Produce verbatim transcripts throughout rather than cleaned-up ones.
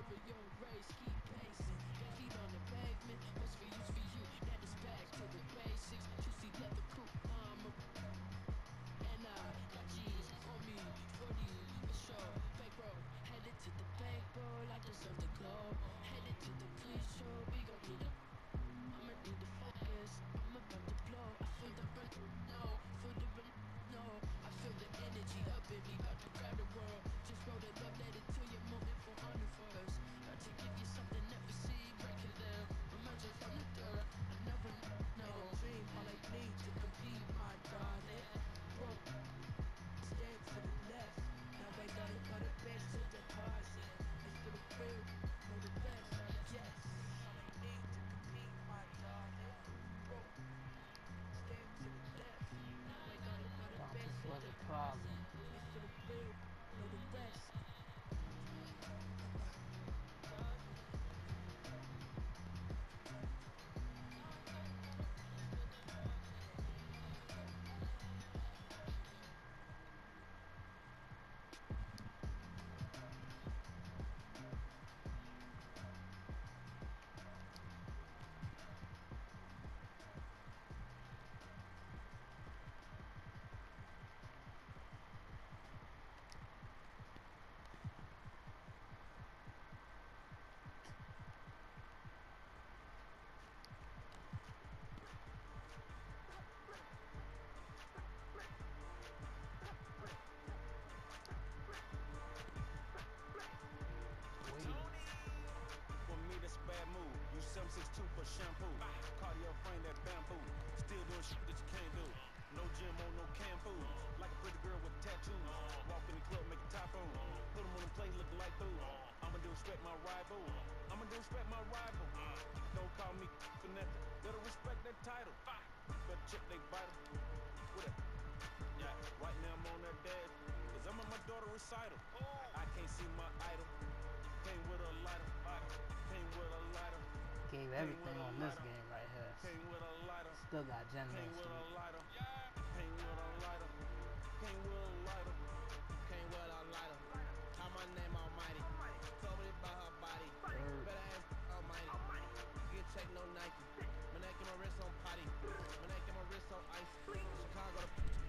for your race, keep pacing. Bare feet on the pavement, what's for you's for you. That is back to the basics. Juicy leather coupe armor. And I got G's on me, forty for sure. Bankroll, headed to the bankroll, I deserve the glow. Headed to the pre-show, we gon' need a I'ma need to focus, I'm about to blow. I feel the run, no, feel the run, no. I feel the energy up in me, about to grab the world. Just wrote a love letter to you, moving for honor first. About to give you something never seen, break it down. Emerging from the dirt, I never know. Dream all I need to compete, my darling. Broke, stand to the left. Now ain't nothing but a bench to deposit. It's for the real, know the best, yes. All I need to compete, my darling. Broke, stand to the left. Now ain't nothing but a bench to deposit. It's for the real, know the rest. seven six two for shampoo. Cardio frame that bamboo. Still doing shit that you can't do. No gym on no canned food. Like a pretty girl with tattoos. Walk in the club, make a typhoon. Put them on the plate looking like food. I'ma disrespect my rival. I'ma disrespect my rival. Don't call me for nothing. Better respect that title. Better check they vital. What up? Yeah, right now I'm on that dash. Cause I'm at my daughter recital. I can't see my idol. Came with a lighter. Came with a lighter. Gave everything on this game right here. Came with a lighter. Still got Gen Came with a lighter. Came with a lighter. Came with a lighter. Came with a lighter. Call my name Almighty. Told me about her body. Better ask Almighty. Get check no Nike. My neck and my wrist on potty. My neck and my wrist on ice. Chicago.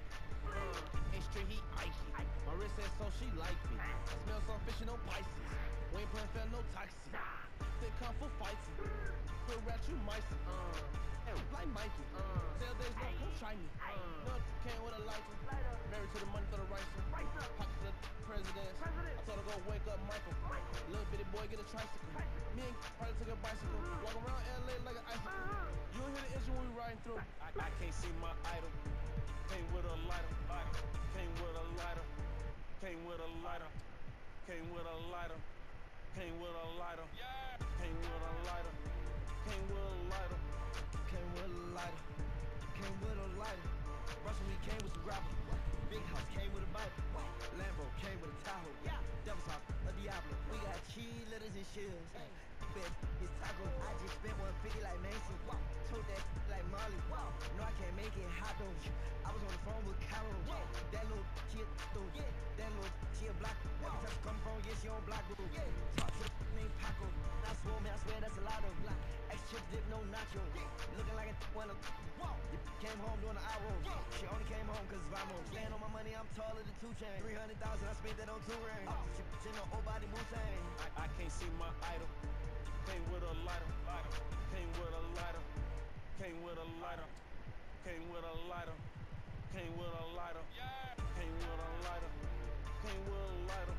Uh, H Street, he icy. My wrist says so she like me. I smell some fish and no Pisces. We ain't playing fair, no toxic. They come for fighting. Good rat, you mice. Uh, like Mikey. Uh, Tell days no, come try me. Uh, no, came with a lighter. Married to the money for the ricer. Pocket to the president. I told her go wake up Michael. Little bitty boy get a tricycle. Me and probably took a bicycle. Walk around L A like an icicle. You don't hear the engine when we riding through. I, I can't see my idol. Came with a lighter. Came with a lighter. Came with a lighter. Came with a lighter. Came with a lighter. Came with a lighter. Came with a lighter. Came with a lighter. Came with a lighter. Russell, we came with some gravel. Big house came with a bike. Lambo came with a Tahoe. Devil's Hawk, a Diablo. We got cheese, lettuce, and shells. Bet it's taco. I just spent one fifty like Mason. Told that like Molly. No, I can't make it hot though. I was on the phone with Carol. That little kid though. That little kid block. Every time she come from, yeah, she on block though. Talk to the named Paco. I swear, man, I swear that's a lot of extra dip, no nacho. Looking like a one of came home doing the hour. She only came home cause vamos. Laying on my money, I'm taller than two chains. three hundred thousand, I spent that on two rings. She bitchin' on old body Wu-Tang. I, I can't see my idol. Came with a lighter. Came with a lighter. Came with a lighter. Came with a lighter. Came with a lighter. Came with a lighter. Came with a lighter.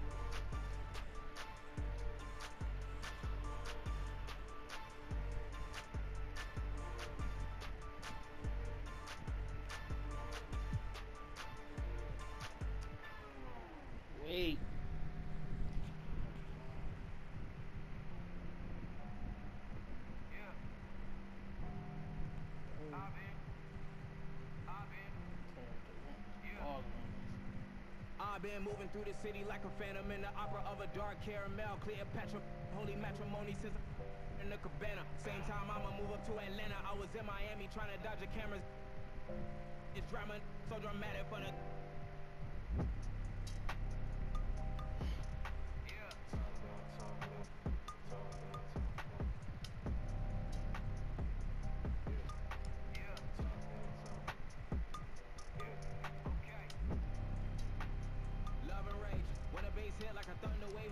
Wait. Yeah. I've been. I've been. Yeah. I've been moving through the city like a phantom in the opera of a dark caramel. Cleopatra, holy matrimony since in the cabana. Same time I'ma move up to Atlanta. I was in Miami trying to dodge the cameras. It's drama, so dramatic for the.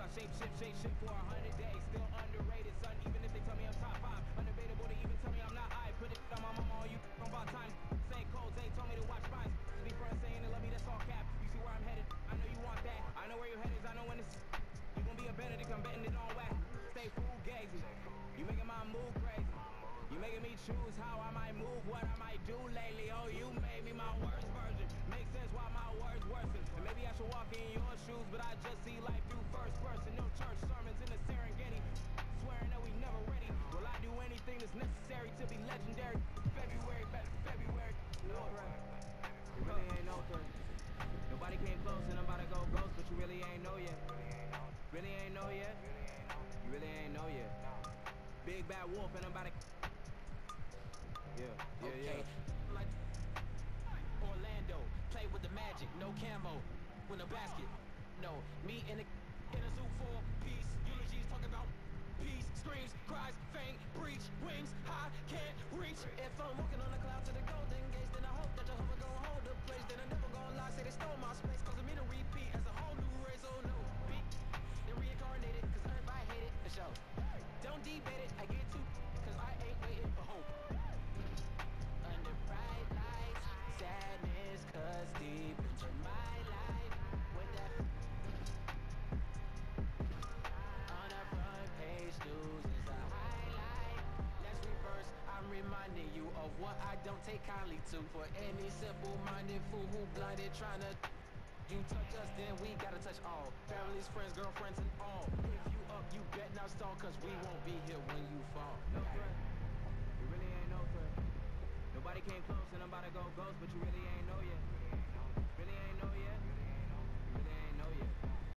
shape, shift, shape, shift for a hundred days. Still underrated, son, even if they tell me I'm top five. Undebatable to even tell me I'm not I. Put it on my mama on you, on about time. Same codes, they told me to watch spies. To be front saying they love me, that's all cap. You see where I'm headed, I know you want that. I know where your head is, I know when it's. You gon' be a Benedict, I'm betting it on whack. Stay fugazi, you making my move crazy. You making me choose how I might move, what I might do lately. Oh, you made me my worst version. Makes sense why my words worsen. And maybe I should walk in your shoes, but I just see life through first person. No church sermons in the Serengeti. Swearing that we never ready. Will I do anything that's necessary to be legendary? February, back to February. No threat. You really ain't no threat. Nobody came close and I'm about to go ghost, but you really ain't know yet. Really ain't know yet. You really ain't know yet. Big bad wolf and I'm about to. Yeah, yeah, Okay. yeah. Like Orlando, play with the magic, no camo, with a basket. No, me in a in a zoo for peace. Eulogies talking about peace. Screams, cries, faint, breach, wings high, can't reach. If I'm walking on the cloud to the golden gates, then I hope that Jehovah gon' hold the place. Then I never gon' lie, say they stole my space, causing me to repeat as a whole new race. Oh no, beat, then reincarnated, cause everybody hate it. The show. Don't debate it, I get too, cause I ain't waiting for hope. Under bright lights, sadness cuts deep into my life. With that on a front page news is a highlight. Let's reverse, I'm reminding you of what I don't take kindly to. For any simple-minded fool who blinded trying to you touch us, then we gotta touch all. Families, friends, girlfriends, and all. If you up, you bet not stall, cause we won't be here when you fall. No threat. You really ain't no threat. Nobody came close and I'm about to go ghost, but you really ain't know yet.